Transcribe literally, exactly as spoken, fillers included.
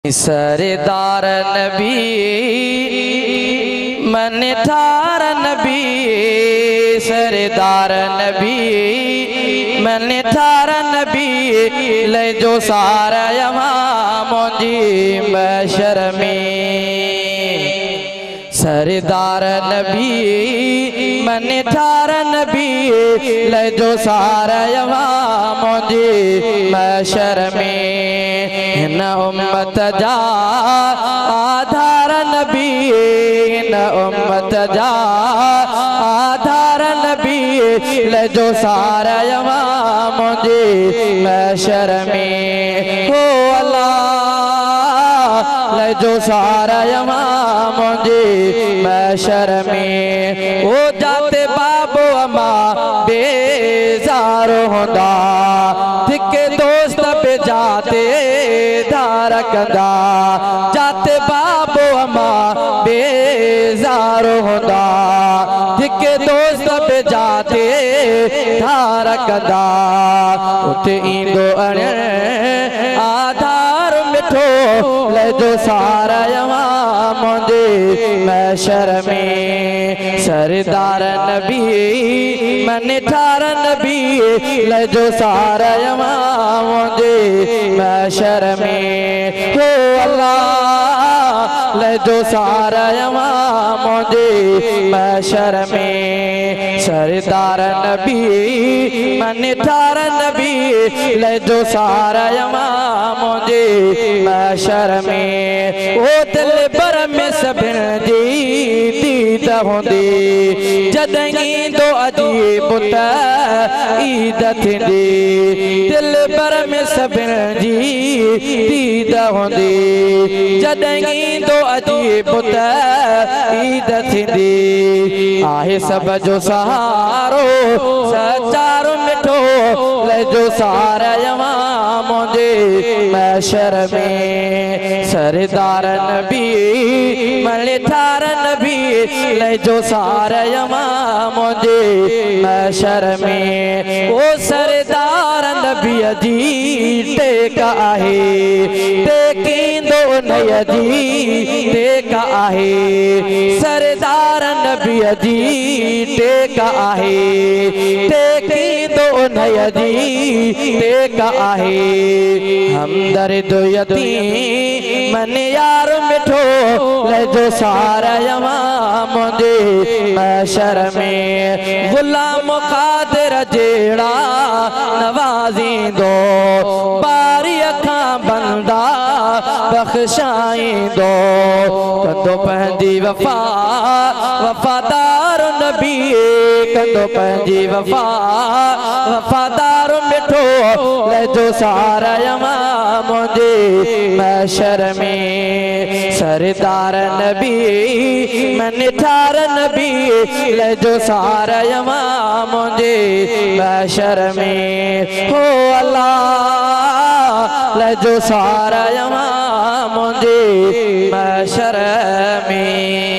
सरदार नबी मन ठार नबी, सरदार नबी मन ठार नबी, ले जो सारा यहाँ मुझी बशर में। सरदार नबी मन ठार नबी, ले जो सारा यहाँ मुझी बशर में। न उम्मत जा आधार नबी, न उम्मत जा आधार नबी, ले जो सारा यहाँ मुझे महशर में। हो अल्लाह ले जो सारा यहाँ मुझे महशर में। ओ जाते बाबो अमा बेजार होंदा, थिके दोस्त पे जाते धारकदा, जाते बाबो अमा बेजार होंदा, थिके दोस्त पे जाते धारकदा। उते इंदो अणे आधार मिठो, ले जो सारा यहाँ मुझे महशर में। सरदार नबी मन ठार नबी, ले जो सारा यहाँ मुझे महशर में। हो अल्लाह ले जो सारा यहाँ मुझे महशर में। सरदार नबी मन ठार नबी, ले जो सारा यहाँ मुझे महशर में। ओ दिल बर में सभिन जी दीद होंदी, जदई दो अजीब बुत ईद थींदी। दिल बर में सभिन जी दीद होंदी, जदई दो अजीब बुत ईद थींदी। आहे सब जो सहारो सचारो मिठो, ले जो सारा यहाँ मुझे महशर में। सरदार नबी मन ठार नबी, ले जो सारा यहाँ मुझे महशर में। ओ सरदार नबी जी टेका आहे, टेकींदो नय जी टेका आहे। सरदार नबी जी टेका आहे, टेकींदो नय जी टेका आहे। हमदर्द यतीम मन यार मिठो, ले जो सारा यहाँ मुझे महशर में। गुलाम कादिर जेड़ा नवाज़ींदो, बारी अखां बंदा बख्शाईंदो। कंदो पंहिंजी वफ़ा वफ़ादार नबी, कंदो पंहिंजी वफ़ा वफ़ादार मिठो, ले जो सारा यहाँ मुझे महशर में। सरदार नबी मन ठार नबी, ले जो सारा यहाँ मुझे महशर में। हो अल्लाह ले जो सारा यहाँ मुझे महशर में।